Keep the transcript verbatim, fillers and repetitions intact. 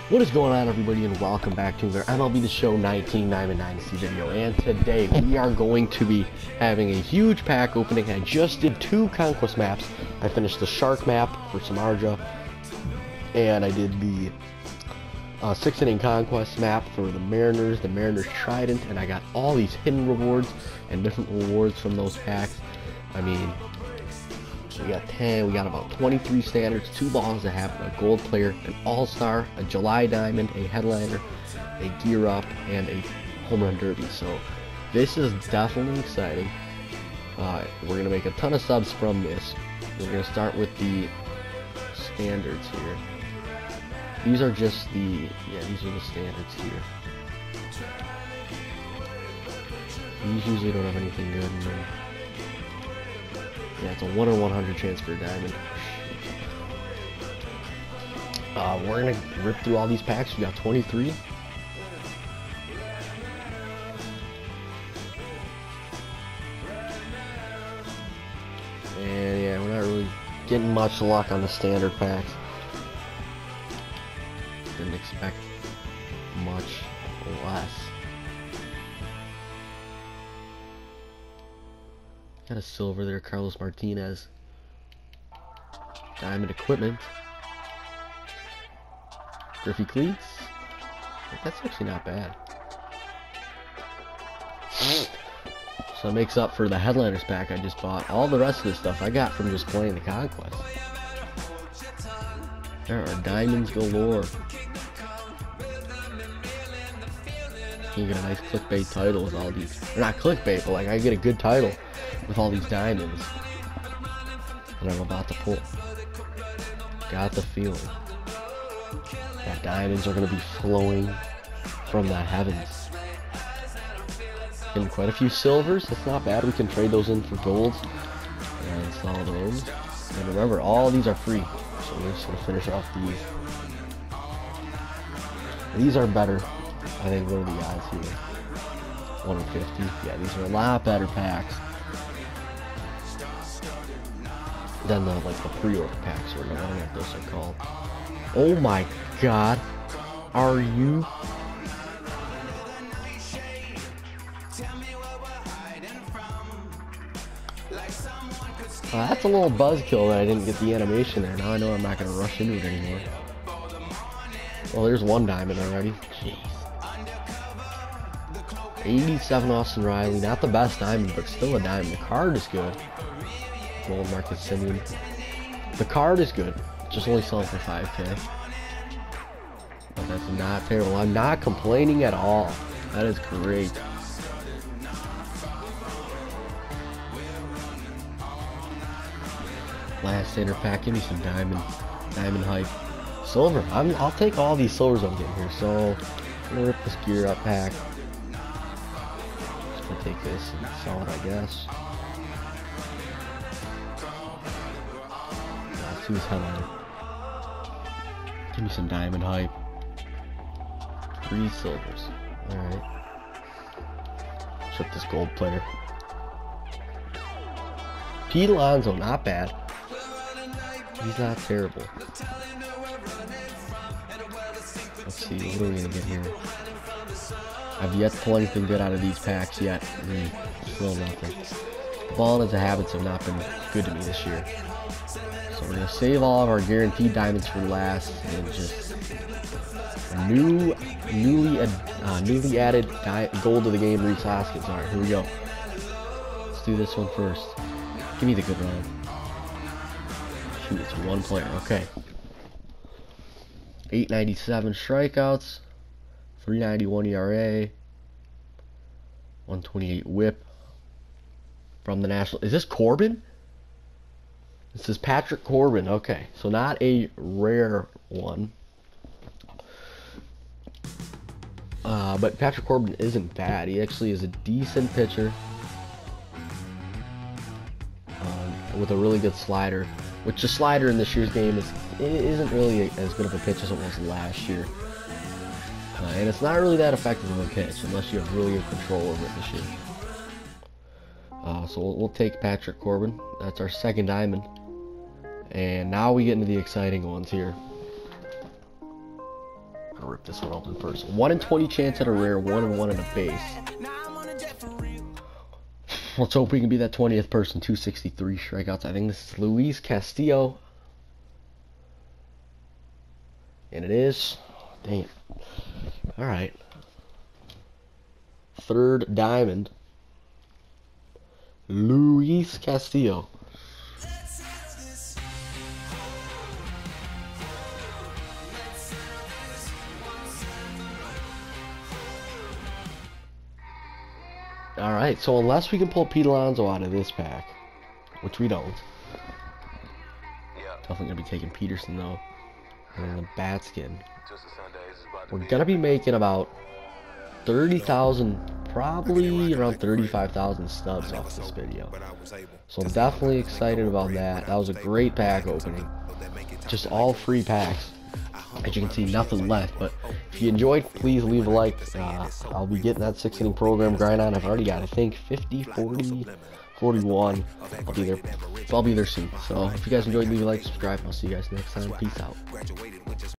What is going on, everybody, and welcome back to another M L B The Show nineteen Diamond Dynasty video. And today we are going to be having a huge pack opening. I just did two conquest maps. I finished the Shark map for Samarja, and I did the uh, six inning conquest map for the Mariners, the Mariners Trident, and I got all these hidden rewards and different rewards from those packs. I mean, we got ten, we got about twenty-three standards, two balls that have a gold player, an all-star, a July diamond, a headliner, a gear up, and a home run derby. So this is definitely exciting. Uh, we're going to make a ton of subs from this. We're going to start with the standards here. These are just the, yeah, these are the standards here. These usually don't have anything good in them. Yeah, it's a one in one hundred chance for a diamond. Uh, we're gonna rip through all these packs. We got twenty-three. And yeah, we're not really getting much luck on the standard packs. Didn't expect much less. Got a silver there, Carlos Martinez. Diamond equipment. Griffey cleats. That's actually not bad. So it makes up for the headliners pack I just bought. All the rest of this stuff I got from just playing the conquest. There are diamonds galore. You get a nice clickbait title with all these. Or not clickbait, but like I get a good title with all these diamonds that I'm about to pull. Got the feeling that diamonds are going to be flowing from the heavens. Getting quite a few silvers. That's not bad. We can trade those in for golds and sell those. And remember, all these are free. So we're just going to finish off these. These are better. I think what are the odds here? one in fifty. Yeah, these are a lot better packs than the like the pre-order packs, or I don't know what those are called. Oh my god, are you? Uh, that's a little buzzkill that I didn't get the animation there. Now I know I'm not going to rush into it anymore. Well, there's one diamond already. Jeez. eighty-seven Austin Riley, not the best diamond, but still a diamond. The card is good. Gold Marcus Simeon. The card is good, just only selling for five K. But that's not terrible. I'm not complaining at all. That is great. Last standard pack, give me some diamond, diamond hype. Silver. I'm, I'll take all these silvers I'm getting here. So I'm gonna rip this gear up pack. Just gonna take this and sell it, I guess. Let's see what's headline. Give me some diamond hype. Three silvers. Alright. Check this gold player. Pete Alonso, not bad. He's not terrible. Let's see, what are we gonna get here? I've yet to pull anything good out of these packs yet. Mm, still nothing. Ball as the habits have not been good to me this year. So we're gonna save all of our guaranteed diamonds for last, and just new, newly, uh, newly added gold to the game. Reese Hoskins. All right, here we go. Let's do this one first. Give me the good run. Shoot, it's one player. Okay. eight ninety-seven strikeouts, three ninety-one E R A, one twenty-eight whip from the National. Is this Corbin? This is Patrick Corbin. Okay, so not a rare one. Uh, but Patrick Corbin isn't bad. He actually is a decent pitcher um, with a really good slider. Which the slider in this year's game is it isn't really as good of a pitch as it was last year, uh, and it's not really that effective of a pitch unless you have really good control over it this year. Uh, so we'll, we'll take Patrick Corbin. That's our second diamond, and now we get into the exciting ones here. I'm gonna rip this one open first. one in twenty chance at a rare, one in one at a base. Let's hope we can be that twentieth person. two sixty-three strikeouts. I think this is Luis Castillo. And it is. Dang it. Alright. Third diamond. Luis Castillo. Alright, so unless we can pull Pete Alonso out of this pack, which we don't. Definitely going to be taking Peterson, though. And then the bat skin. We're going to be making about thirty thousand, probably around thirty-five thousand stubs off this video. So I'm definitely excited about that. That was a great pack opening. Just all free packs. As you can see, nothing left. But if you enjoyed, please leave a like. Uh, I'll be getting that six inning program grind on. I've already got, I think, fifty, forty, forty-one. I'll be there. I'll be there soon. So if you guys enjoyed, leave a like, subscribe. I'll see you guys next time. Peace out.